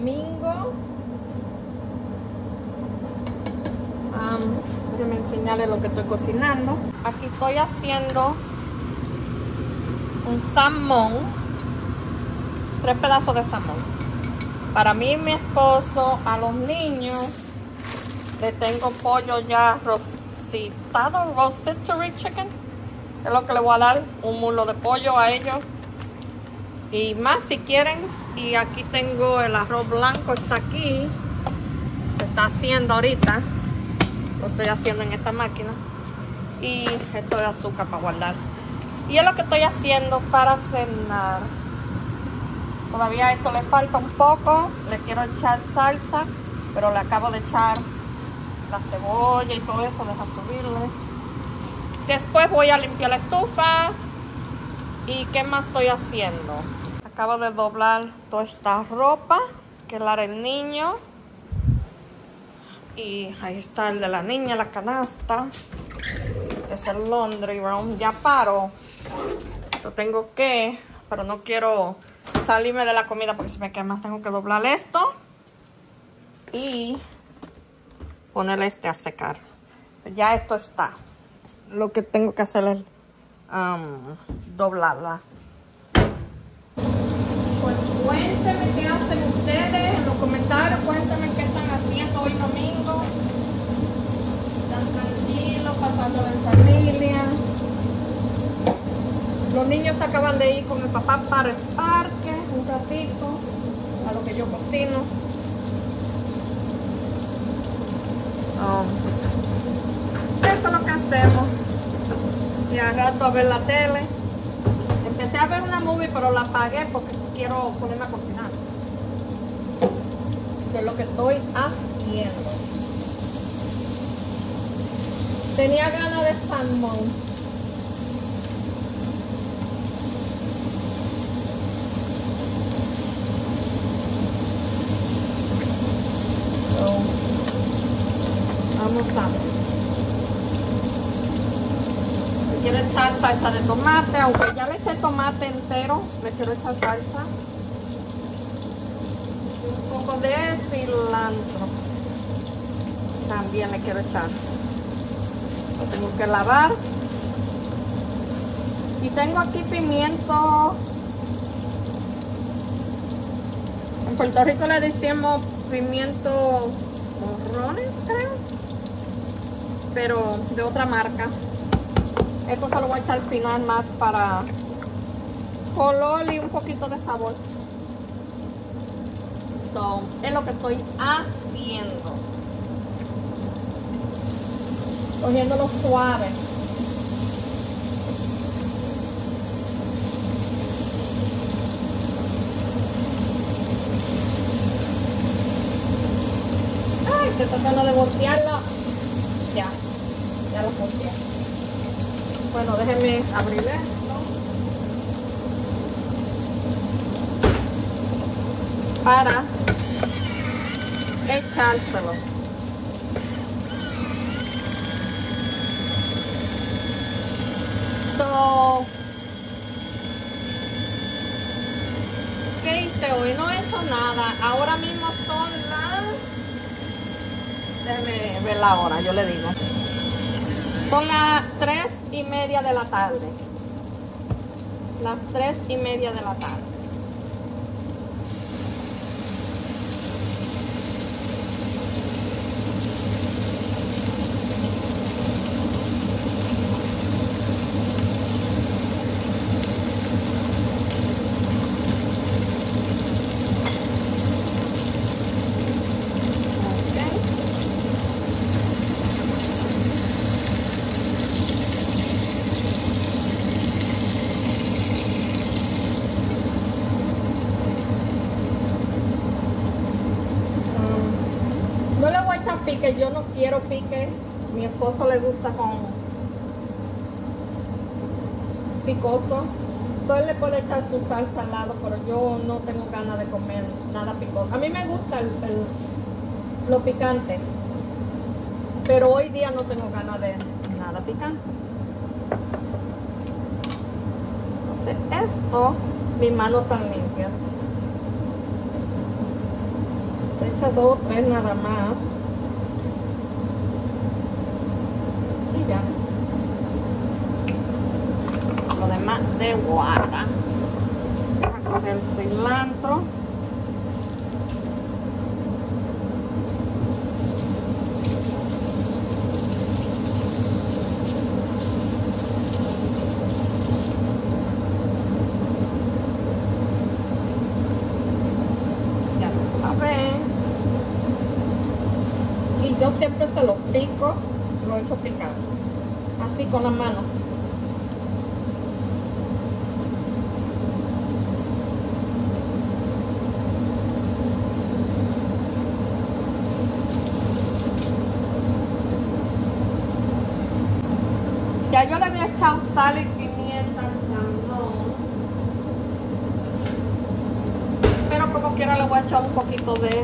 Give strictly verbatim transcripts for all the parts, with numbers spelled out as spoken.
domingo. Um, déjenme enseñarles lo que estoy cocinando. Aquí estoy haciendo un salmón, tres pedazos de salmón. Para mí y mi esposo, a los niños, le tengo pollo ya rositado, rotisserie chicken. Es lo que le voy a dar, un muslo de pollo a ellos. Y más si quieren. Y aquí tengo el arroz blanco, está aquí. Se está haciendo ahorita. Lo estoy haciendo en esta máquina. Y esto de azúcar para guardar. Y es lo que estoy haciendo para cenar. Todavía a esto le falta un poco. Le quiero echar salsa, pero le acabo de echar la cebolla y todo eso. Deja subirle. Después voy a limpiar la estufa. ¿Y qué más estoy haciendo? Acabo de doblar toda esta ropa que la del niño. Y ahí está el de la niña, la canasta. Este es el laundry room. Ya paro. Yo tengo que, pero no quiero salirme de la comida porque se me quema. Tengo que doblar esto y ponerle este a secar. Ya esto está. Lo que tengo que hacer es um, doblarla. Pues cuéntenme qué hacen ustedes en los comentarios. Cuéntenme qué están haciendo hoy domingo. Están tranquilos, pasando en familia. Los niños acaban de ir con el papá para el parque un ratito, a lo que yo cocino. Um, eso es lo que hacemos. Y al rato a ver la tele. Empecé a ver una movie, pero la apagué porque quiero ponerme a cocinar. Eso es lo que estoy haciendo. Tenía ganas de salmón. Vamos a ver. Quiero echar salsa de tomate, aunque ya le eché tomate entero, le quiero echar salsa. Un poco de cilantro. También le quiero echar. Lo tengo que lavar. Y tengo aquí pimiento. En Puerto Rico le decimos pimiento morrones, creo. Pero de otra marca. Esto se lo voy a echar al final más para color y un poquito de sabor. So, es lo que estoy haciendo. Cogiéndolo suave. Ay, estoy tratando de voltearlo. Ya, ya lo volteé. Bueno, déjenme abrir esto para echárselo. So, ¿qué hice hoy? No he hecho nada. Ahora mismo son las... Déjenme ver la hora, yo le digo. Son las tres y media de la tarde. Las tres y media de la tarde. Pique, yo no quiero pique. Mi esposo le gusta con picoso. Entonces le puede echar su salsa al lado, pero yo no tengo ganas de comer nada picoso. A mí me gusta el, el, lo picante, pero hoy día no tengo ganas de nada picante. Entonces esto, mis manos están limpias. puse dos o tres nada más. Y ya. Lo demás se guarda. Voy a coger el cilantro. Yo siempre se los pico, lo echo picado, así con la mano. Ya yo le había echado sal y pimienta al salmón, pero como quiera le voy a echar un poquito de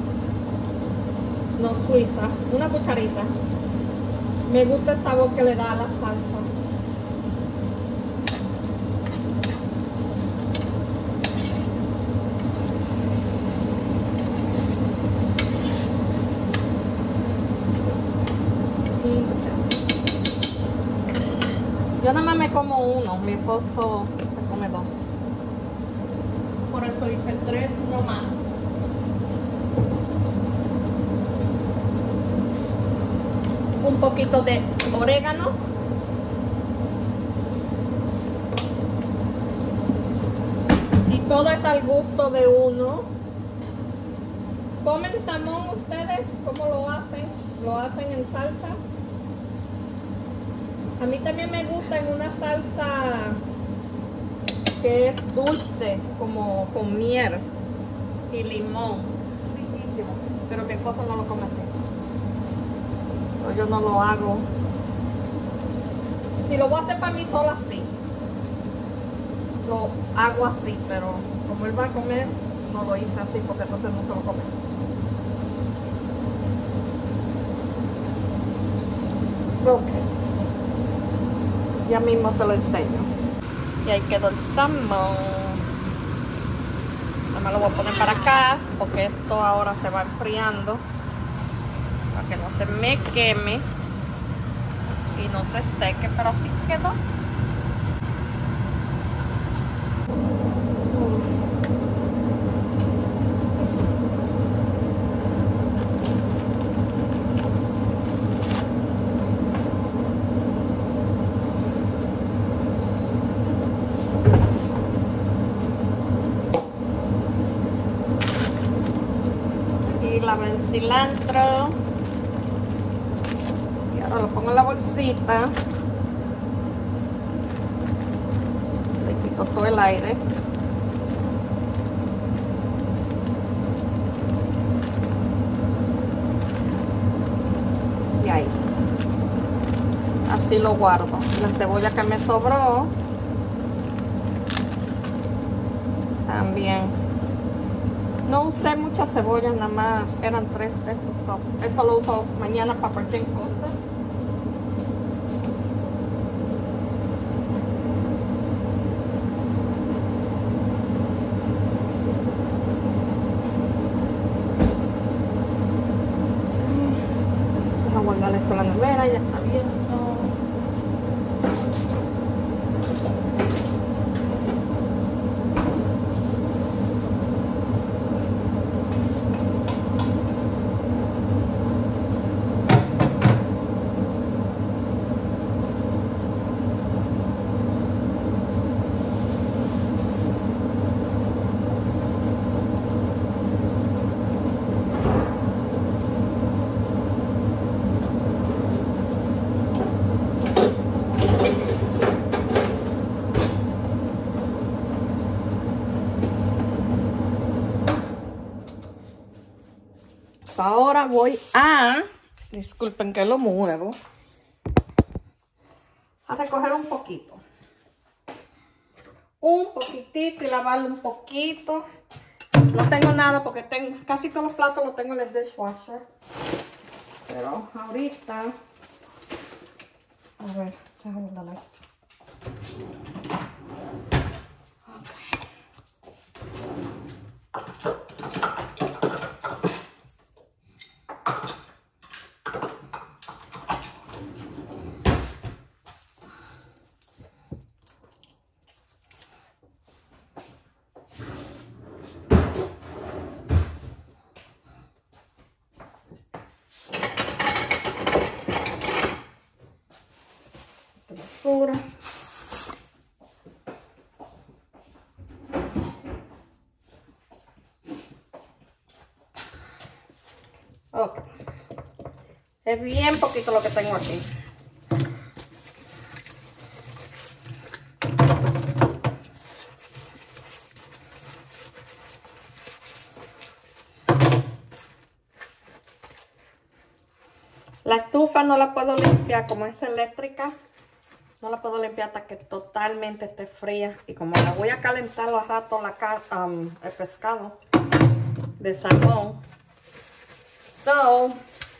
no suiza, una cucharita. Me gusta el sabor que le da a la salsa. Yo nada más me como uno, mi esposo se come dos. Por eso hice tres, no más. Un poquito de orégano. Y todo es al gusto de uno. ¿Comen salmón ustedes? ¿Cómo lo hacen? ¿Lo hacen en salsa? A mí también me gusta en una salsa que es dulce, como con miel y limón. Riquísimo. Pero mi esposo no lo come así. Yo no lo hago. Si lo voy a hacer para mí sola, sí. Lo hago así, pero como él va a comer, no lo hice así porque entonces no se lo come. Ok. Ya mismo se lo enseño. Y ahí quedó el salmón. Nada más lo voy a poner para acá porque esto ahora se va enfriando. Para que no se me queme y no se seque, pero así quedó. Y lavé el cilantro. Lo pongo en la bolsita, le quito todo el aire y ahí, así lo guardo. La cebolla que me sobró también, no usé muchas cebollas, nada más eran tres. Esto, esto lo uso mañana para cualquier cosa. Guardar esto en la nevera, ya está abierto. Ahora voy a, disculpen que lo muevo, a recoger un poquito. Un poquitito y lavarlo un poquito. No tengo nada porque tengo, casi todos los platos los tengo en el dishwasher. Pero ahorita, a ver, déjame darle esto. Ok. Es bien poquito lo que tengo aquí. La estufa no la puedo limpiar, como es eléctrica, no la puedo limpiar hasta que totalmente esté fría. Y como la voy a calentar al rato la um, el pescado de salmón, so,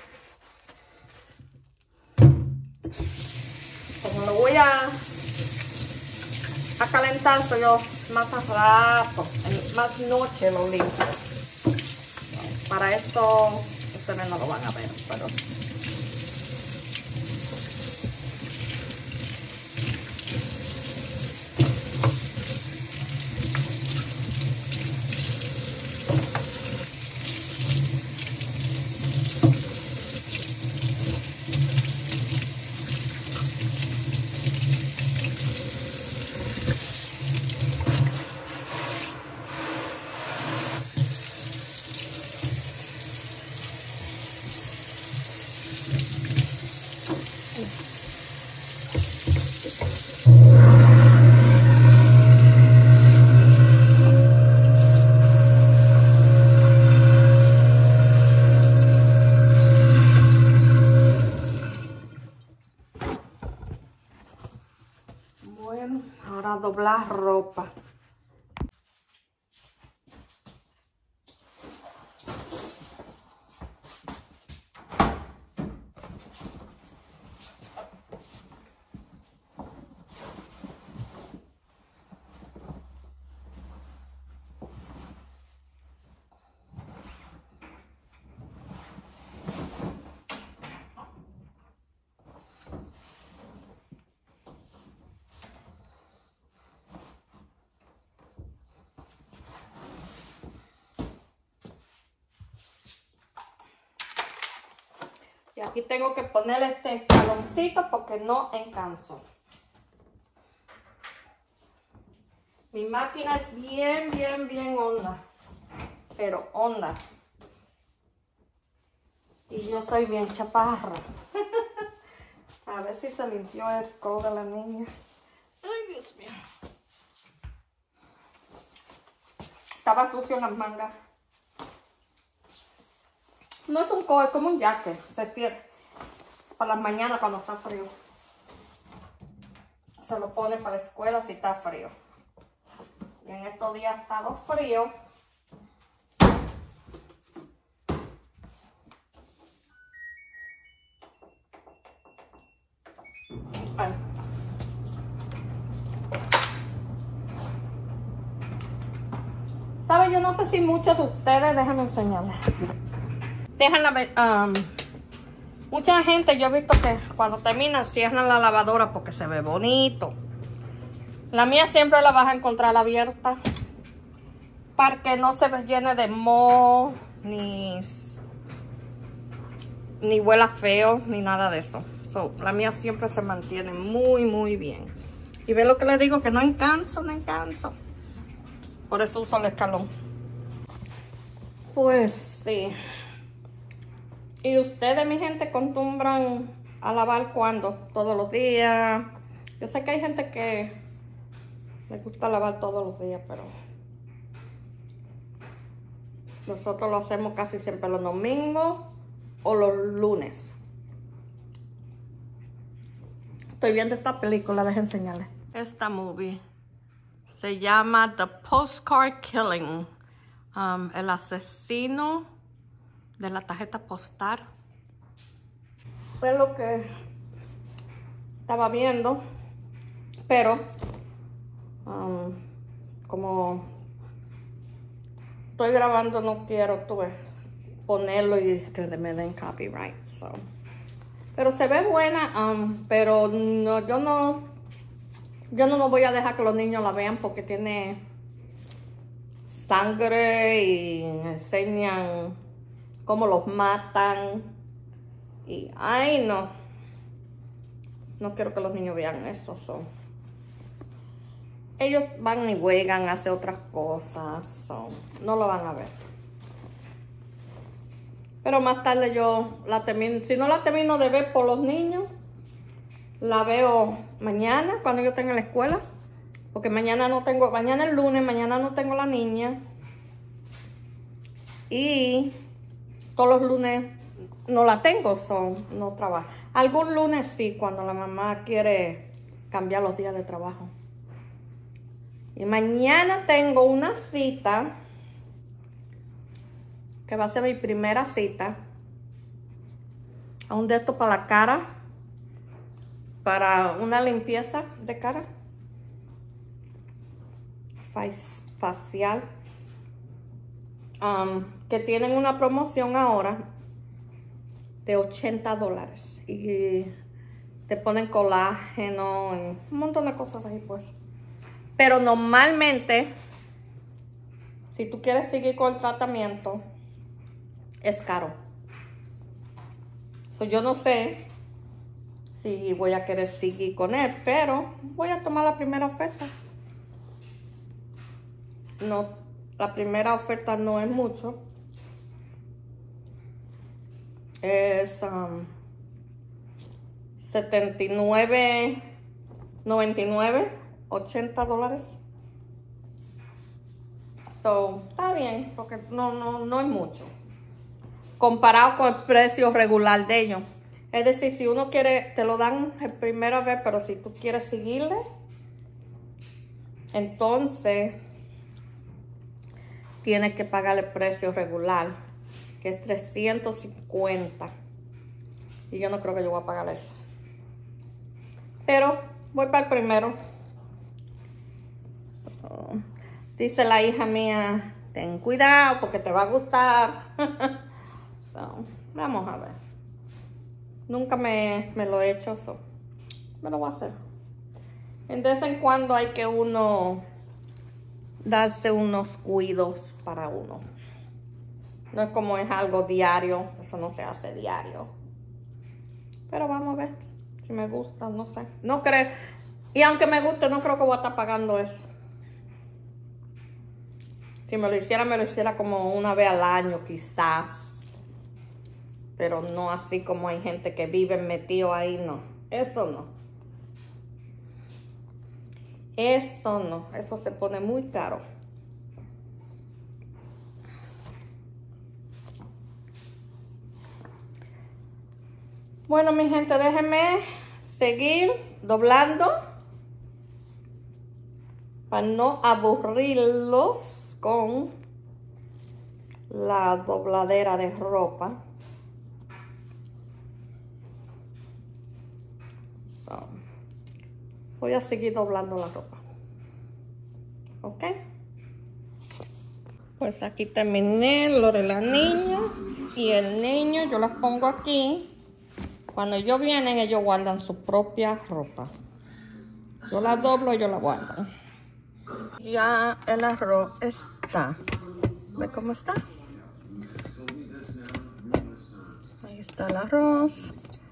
como lo voy a, a calentar, so yo más a rato, más noche lo limpio. Para esto, ustedes no lo van a ver, pero... Bueno, ahora doblar ropa. Y aquí tengo que poner este escaloncito porque no encanso. Mi máquina es bien, bien, bien honda. Pero honda. Y yo soy bien chaparra. A ver si se limpió el codo de la niña. Ay, Dios mío. Estaba sucio en las mangas. No es un codo, es como un jacket. Se cierra. Para las mañanas cuando está frío. Se lo pone para la escuela si está frío. Y en estos días ha estado frío. Ay. ¿Saben? Yo no sé si muchos de ustedes, déjenme enseñarles. Déjenla ver. Um, mucha gente yo he visto que cuando terminan cierran la lavadora porque se ve bonito. La mía siempre la vas a encontrar abierta para que no se llene de moho, ni, ni huela feo, ni nada de eso. So, la mía siempre se mantiene muy, muy bien. Y ve lo que les digo, que no encanso, no encanso. Por eso uso el escalón. Pues sí. ¿Y ustedes, mi gente, acostumbran a lavar cuándo? ¿Todos los días? Yo sé que hay gente que les gusta lavar todos los días, pero nosotros lo hacemos casi siempre los domingos o los lunes. Estoy viendo esta película, déjenme enseñarles. Esta movie se llama The Postcard Killing. Um, el asesino de la tarjeta postal. Fue lo que estaba viendo, pero um, como estoy grabando no quiero tuve, ponerlo y que me den copyright. So. Pero se ve buena, um, pero no, yo no yo no, no voy a dejar que los niños la vean porque tiene sangre y enseñan cómo los matan. Y ay no. No quiero que los niños vean eso. So. Ellos van y juegan, hacen otras cosas. So. No lo van a ver. Pero más tarde yo la termino. Si no la termino de ver por los niños, la veo mañana cuando yo tenga la escuela. Porque mañana no tengo, mañana es lunes, mañana no tengo la niña. Y todos los lunes no la tengo, son, no trabajo. Algún lunes sí, cuando la mamá quiere cambiar los días de trabajo. Y mañana tengo una cita, que va a ser mi primera cita, a un de estos para la cara, para una limpieza de cara, facial, um, que tienen una promoción ahora de ochenta dólares y te ponen colágeno y un montón de cosas ahí pues. Pero normalmente, si tú quieres seguir con el tratamiento, es caro. So, yo no sé si voy a querer seguir con él, pero voy a tomar la primera oferta. No, la primera oferta no es mucho. Es um, setenta y nueve noventa y nueve, ochenta dólares. So, está bien, porque no, no, no es mucho. Comparado con el precio regular de ellos. Es decir, si uno quiere, te lo dan la primera vez, pero si tú quieres seguirle, entonces tienes que pagar el precio regular, que es trescientos cincuenta. Y yo no creo que yo voy a pagar eso. Pero voy para el primero. So, dice la hija mía, ten cuidado porque te va a gustar. So, vamos a ver. Nunca me, me lo he hecho, so, me lo voy a hacer. En vez en cuando hay que uno darse unos cuidados para uno. No es como es algo diario, eso no se hace diario. Pero vamos a ver si me gusta, no sé. No creo, y aunque me guste, no creo que voy a estar pagando eso. Si me lo hiciera, me lo hiciera como una vez al año quizás. Pero no así como hay gente que vive metido ahí, no. Eso no. Eso no. Eso se pone muy caro. Bueno, mi gente, déjenme seguir doblando para no aburrirlos con la dobladera de ropa. So, voy a seguir doblando la ropa. ¿Ok? Pues aquí terminé lo de la niña y el niño. Yo las pongo aquí. Cuando ellos vienen, ellos guardan su propia ropa. Yo la doblo y ellos la guardan. Ya el arroz está. ¿Ve cómo está? Ahí está el arroz.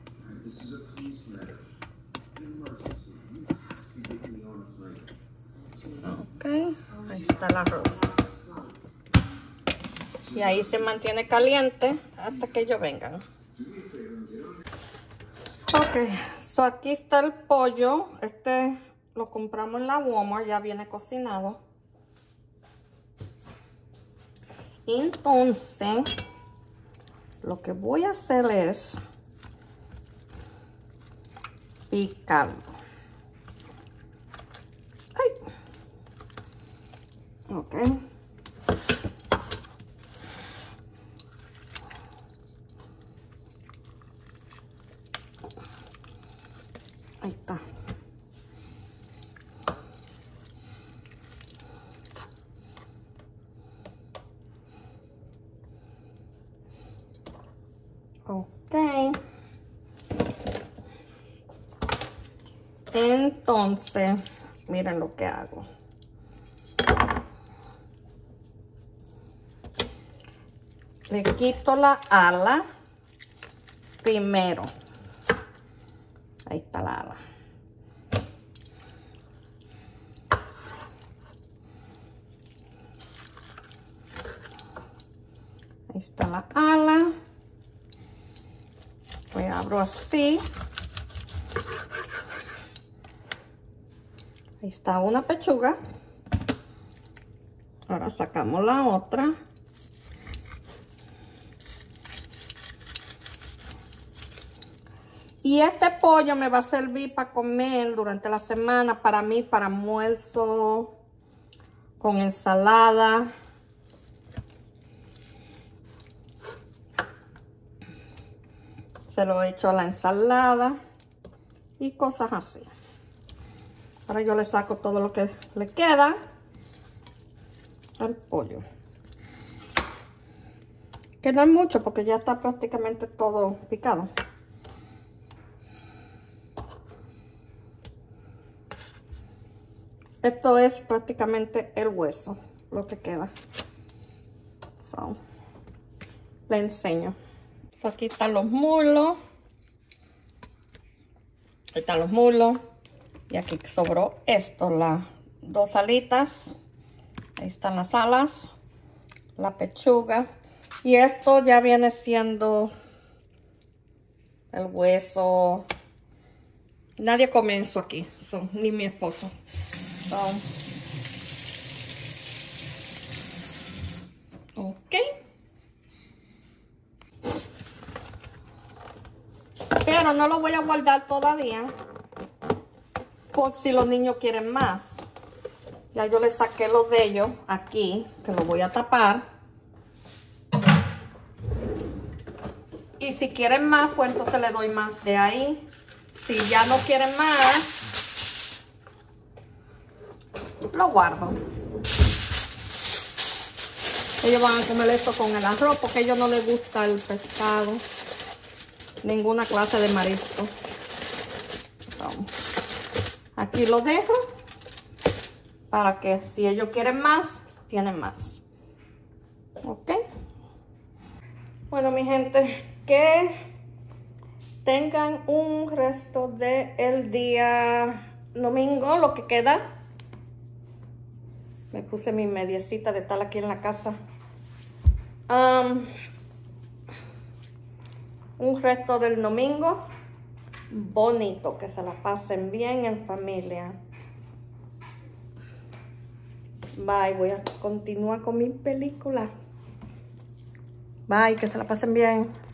Ok, ahí está el arroz. Y ahí se mantiene caliente hasta que ellos vengan. Ok, so aquí está el pollo. Este lo compramos en la Walmart, ya viene cocinado. Entonces, lo que voy a hacer es picarlo. Ay. Ok. Ahí está. Ok. Entonces, miren lo que hago. Le quito la ala primero. Ahí está la ala. Ahí está la ala. Pues abro así. Ahí está una pechuga. Ahora sacamos la otra. Y este pollo me va a servir para comer durante la semana, para mí, para almuerzo, con ensalada. Se lo he hecho a la ensalada y cosas así. Ahora yo le saco todo lo que le queda al pollo. Que no es mucho porque ya está prácticamente todo picado. Esto es prácticamente el hueso, lo que queda. So, le enseño. Aquí están los muslos. Ahí están los muslos. Y aquí sobró esto, las dos alitas. Ahí están las alas, la pechuga. Y esto ya viene siendo el hueso. Nadie come eso aquí, so, ni mi esposo. So, ok. Pero no lo voy a guardar todavía, por si los niños quieren más. Ya yo le saqué los de ellos aquí, que lo voy a tapar. Y si quieren más, pues entonces le doy más de ahí. Si ya no quieren más, lo guardo. Ellos van a comer esto con el arroz porque a ellos no les gusta el pescado. Ninguna clase de marisco. So, aquí lo dejo para que si ellos quieren más, tienen más. Ok. Bueno, mi gente, que tengan un resto del día domingo, lo que queda. Me puse mi mediecita de tal aquí en la casa. Um, un resto del domingo bonito, que se la pasen bien en familia. Bye, voy a continuar con mi película. Bye, que se la pasen bien.